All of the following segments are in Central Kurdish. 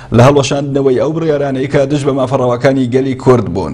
لە هەڵوەشاندنەوەی ئەو بڕیارانەی کە دژ بە مافەڕەوەکانی گەلی کورد بوون.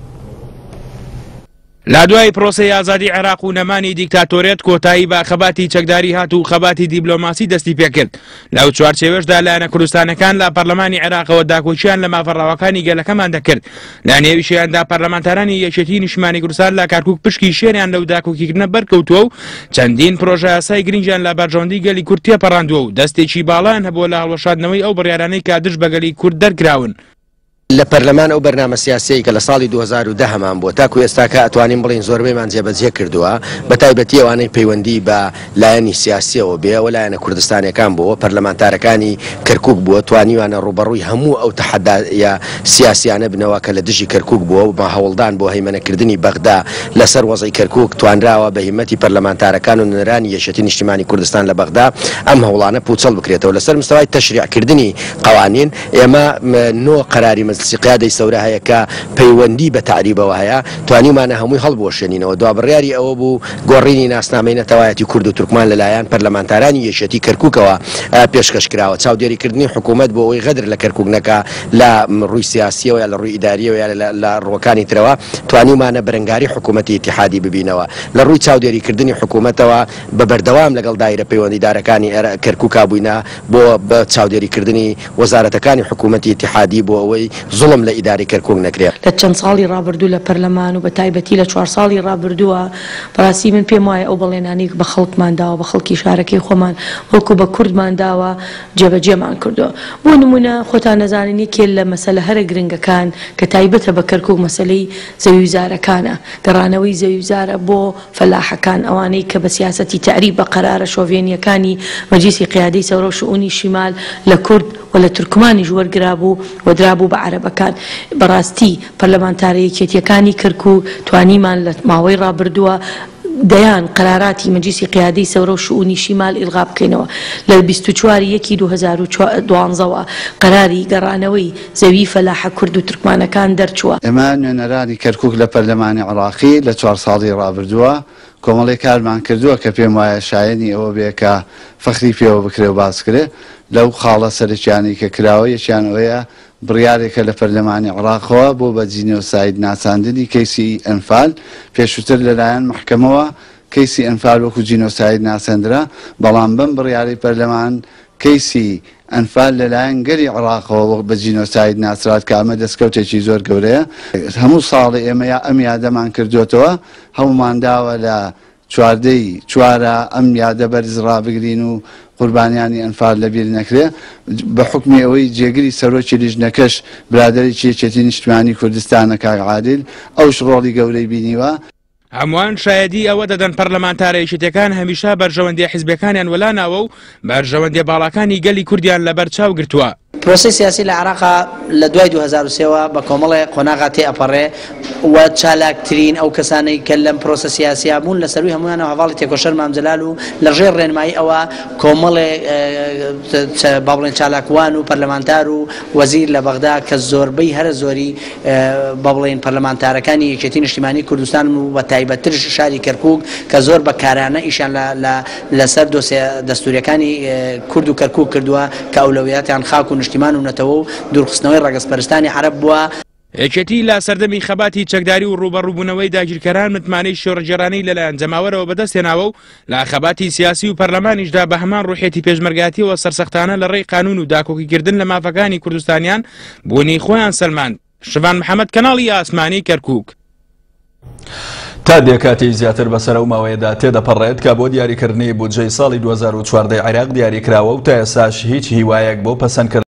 لا دوای پرۆسەی ئازادی عێراق و نەمانی دیکتاتۆرێت کۆتایی بە خەباتی چەکداری هات و خەباتی دیبلۆماسی دەستی پێکرد. لەو چوارچێوەشدا لایەنە کوردستانەکان لە پەرلەمانی عێراقەوە داکۆچیان لە مافەڕەوەکانی گەلەکەمان دەکرد. لە نێویشیاندا پەرلەمانتارانی یەکێتی نیشتیمانی کوردستان لە کارکووک پشکی شێریان لەو داکۆکیکردنە بەرکەوتووە و چەندین پرۆژە یاسای گرنگیان لە بەرژەوەندی گەلی کورد تێپەڕاندووە و دەستێکی باڵایان هەبووە لە هەڵوەشاندنەوەی ئەو بڕیارانەی کە دژ بە گەلی کورد دەرکراون. لە پەرلەمان ئەو بەرنامە سیاسی کە لە ساڵی 2010 هەمان بووە تاکو ئێستا کە ئەتوانین بڵین زۆربەیمان جێبەجێ کردووە بە تایبەتی ئەوانەی پەیوەندی بە لایەنی سیاسیەوە بێ و لایەنە کوردستانیەکان بووە پەرلەمانتارەکانی کەرکووک بووە توانیوانە ڕوبەڕووی هەموو ئەو تەحەدایە سیاسیانە بنەوە کە لە دژی کەرکووک بووە و بە هەوڵدان بۆ هەیمەنەکردنی بەغدا لەسەر وەزەی کەرکووک توانراوە بە هیمەتی پەرلەمانتارەکان و نەرانی یەکێتی نیشتیمانی کوردستان لە بەغدا ئەم هەوڵانە پوچەڵ بکرێتەوە لەسەر مستەوای تەشریعکردنی قوانین ئێمە نۆ قەراری مەجلیسی قیادەی سەورە هەیە کە پەیوەندی بە تعریبەوە هەیە توانیمانە هەمووی هەڵبوەشێنینەوە دوا بڕیاری ئەوە بوو گۆڕینی ناسنامەی نەتەوایەتی کورد و تورکمان لەلایەن پەرلەمانتارانی یەکێتی کەرکووکەوە پێشکەش کراوە چاودێریکردنی حکوومەت بۆ ئەوەی غەدر لە کەرکووک نەکا لە ڕووی سیاسیەوە یا لە ڕووی ئیداریەوە یا لە ڕووەکانی ترەوە توانیمانە بەرەنگاری حکوومەتی ئیتیحادی ببینەوە لە ڕووی چاودێریکردنی حکوومەتەوە بە بەردەوام لەگەڵ دایرە پەیوەندیدارەکانی کەرکووکا بووینە بۆ بە چاودێریکردنی وەزارەتەکانی حکوومەتی ئیتیحادی بۆ ئەوەی زوڵم لە ئیداری کەرکووک نەکرێت. لە چەند ساڵی ڕابردوو لە پەرلەمان و بە تایبەتی لە 4 ساڵی ڕابردووە بەڕاستی من پێم وایە ئەو بەڵێنانی بە خەڵکمانداوە بە خەڵکی شارەکەی خۆمان وەکو بە کوردمانداوە جێبەجێمان کردو. بۆ نمونە خۆتان نەزانن یەکێ لە مەسەلە هەرە گرنگەکان کە تایبەتە بە کەرکووک مەسەلەی زەویوزارەکانە گەڕانەوەی زەویوزارە بۆ فەلاحەکان ئەوانەی کە بە سیاسەتی تعریب بە قەرارە شۆڤێنیەکانی مەجلیسی قیادەی سەورە و شئونی شیمال لە کورد و لە تورکمانیش وەرگرابوو و درابوو بە عەرەبەکان. بەڕاستی پەرلەمانتارە یەکێتیەکانی کەرکووک توانیمان لە ماوەی ڕابردووە دەیان قەراراتی مەجلیسی قیادەی سەورە و شئونی شیمال ئیلغا بکەینەوە لە 24/1/2012ەوە قەراری گەڕانەوەی زەوی فەلاحە کورد و تورکمانەکان دەرچووە. ئێمە نوێنەرانی کەرکووک لە پەرلەمانی عێراقی لە 4 ساڵی ڕابردووە کۆمەڵی کارمان کردووە کە پێم وایە شایەنی ئەوە بێ کە فەخری پێوە بکرێ و باسکرێ لەو خاڵە سەرکیانی کە کراوە یەکیان ئەوەیە بڕیارێکە لە پەرلەمانی عێراقەوە بۆ بەجینە و ساید ناساندنی کەیسی ئەنفال پێشووتر لەلایەن محکەمەوە کەیسی ئەنفال وەکو جینۆساید ناسەندرا بەڵام بەم بڕیاری پەرلەمان کەیسی ئەنفال لەلایەن گەری عێراقەوە بە جینۆساید ناسرات کە ئەمە دەستکەوتێکی زۆر گەورەیە. هەموو ساڵی ئێمە ئەم یادەمان کردوێتەوە هەمومان داوە لە 4/4 ئەم یادە بەرز ڕابگرین و قوربانیانی ئەنفال لەبیر نەکرێ بە حکمی ئەوەی جێگیری سەرۆکی لیژنەکەش برادەرێکی یەکێتی نیشتیمانی کوردستانە کاک عادل ئەوش ڕۆڵی گەورەی بینیوە. هەمووان شایەدی ئەوە دەدەن پەرلەمانتارە یەکێتیەکان هەمیشە بەرژەوەندی حیزبەکانیان وەلاناوە و بەرژەوەندی باڵەکانی گەلی کوردیان لەبەر چاو گرتووە. پرۆسی سیاسی لە عێراقا لە دوای 2003ەوە بە کۆمەڵی قۆناغا تێئەپەڕێ و چالاکترین ئەو کەسانەی کە لەم پرۆسە سیاسیا بوون لە سەروی هەمووانەوە هەواڵی تێکۆشەر مامجەلال و لە ژێر ڕێنمایی ئەوە کۆمەڵێ با بڵێن چالاکوان و پەرلەمانتار و وەزیر لە بەغدا کە زۆربەی هەرە زۆری با بڵێن پەرلەمانتارەکانی یەکێتی نیشتیمانی کوردستان و بە تایبەتتر شاری کەرکووک کە زۆر بەکارانە ئیشان لەسەر دۆسیە دەستوریەکانی کورد و کەرکووک کردووە کە ئەولەویەتیان خاک و نیشتیمان و نەتەوە و دوورخستنەوەی ڕەگەزپەرستانی عەرەب بووە. یەکێتی لا سەردەمی خەباتی چەکداری و ڕوبەڕووبوونەوەی داگیرکەران متمانەی شۆڕەجێرانەی لەلایەن جەماوەرەوە بەدەستێناوە و لە خەباتی سیاسی و پەرلەمانیشدا بە هەمان ڕوحێتی پێشمەرگاتیەوە سەرسەختانە لە ڕێی قانون و داکۆکیکردن لە مافەکانی کوردستانیان بوونی خۆیان سەلماند. شڤان محەممەد کەناڵی ئاسمانی کەرکووک. تا دێکاتی زیاتر بەسەر ئەو ماوەیەدا تێدەپەڕێت کە بۆ دیاریکردنی بودجەی ساڵی 2014 عێراق دیاریکراوە و تا ئێستاش هیچ هیوایەک بۆ پەسەندکردن